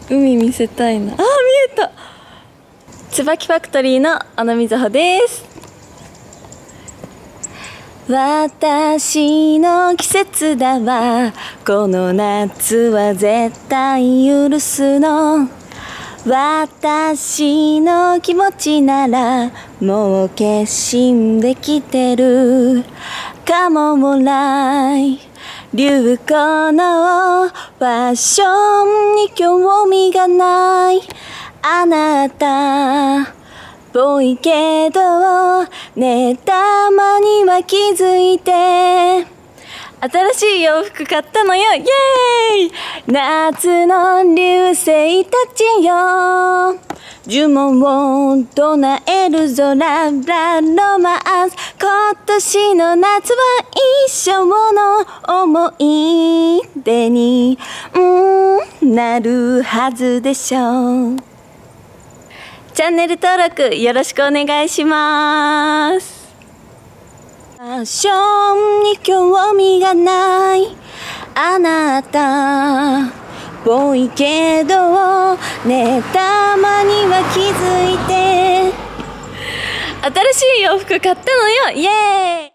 海見せたいな。あ、見えた。椿ファクトリーの小野瑞穂です。私の季節だわ、この夏は絶対許すの。私の気持ちならもう決心できてるかももらい。流行のファッションに興味がないあなたぽいけどね、たまには気づいて新しい洋服買ったのよ、イエーイ。夏の流星たちよ、呪文を唱える空ラロマンス。今年の夏は一生の思い出になるはずでしょう。チャンネル登録よろしくお願いします。ファッションに興味がないあなたぽいけどね、たまには気づいて新しい洋服買ったのよ、イエーイ。